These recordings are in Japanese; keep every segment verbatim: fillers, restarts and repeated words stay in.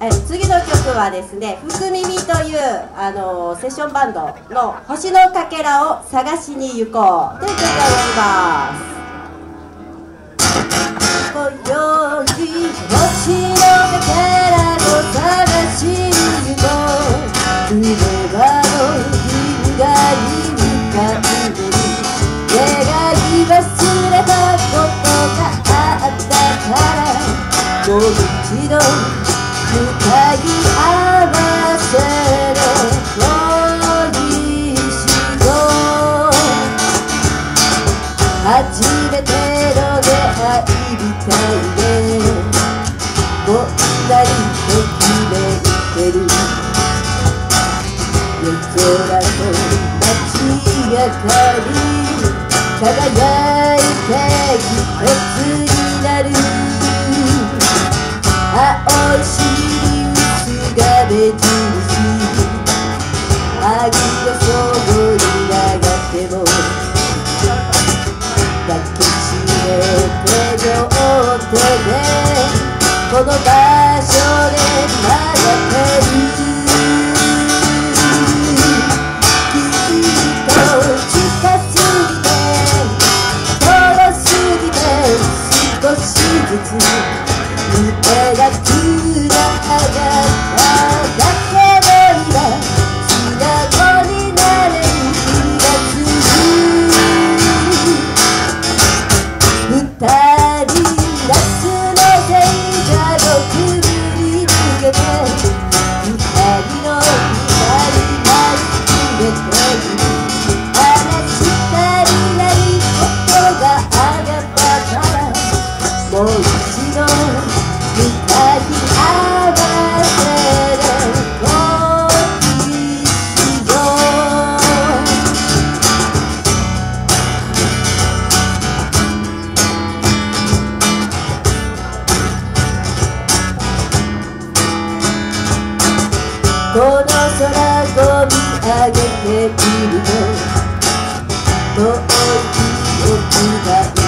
え次の曲はですね、福耳というあのセッションバンドの「星のかけらを探しに行こう」という曲をやります。今宵星のかけらを探しに行こう。海辺の銀河に向かって願い忘れたことがあったからもう一度向かい合わせる恋しよう。初めての出会いみたいでこんなにときめいてる。夜空と街明かり輝いて一つになる。青いシリウスが目印愛がそこに流っても抱きしめて両手でこの場所で流れてる。胸がつながっただけで今素直になれる気がする。二人夏の星座のくぐり抜けて二人の二人まで決めている。話したりないことがあがったからもう一度この空を見上げているともう記憶がいく。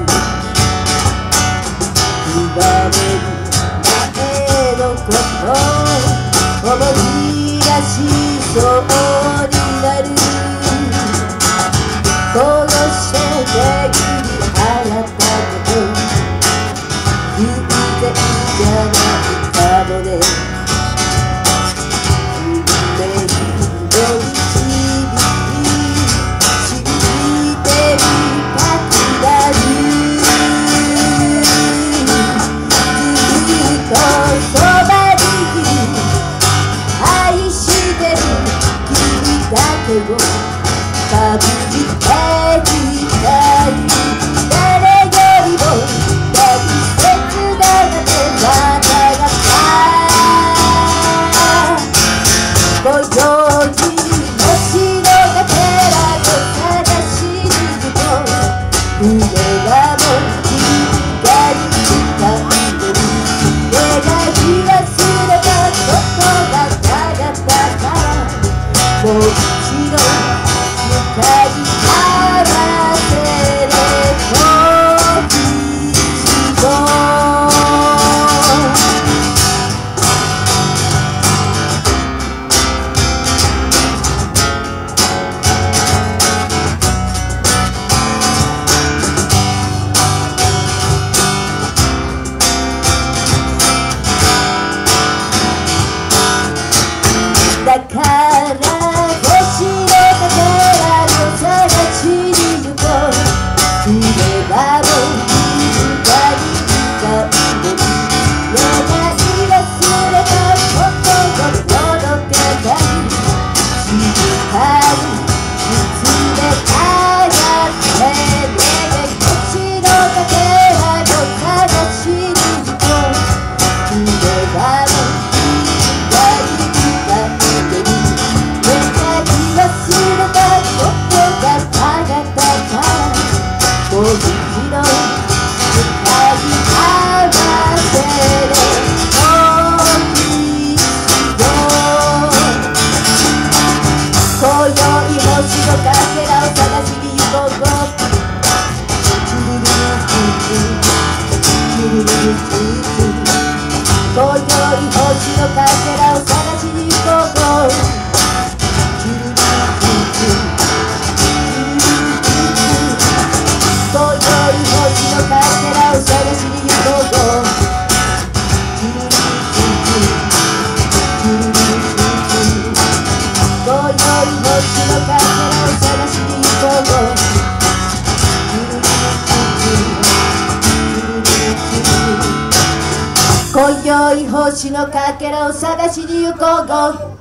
言われる前のこと思い出しそうになる。この衝撃にあなたこと偶然じゃないかもね。かぶりてきたい誰よりも大切なのでまたがった今宵星のかけらを探しに行こう。船がもう銀河に向かってる。願い忘れたことがなかったからもう一度向かい合わせる恋しよだから今宵星のかけらを探しに行こう。今宵星のかけらを探しに行こう。今宵星のかけらを探しに行こう。今宵星のかけらを探しに行こう。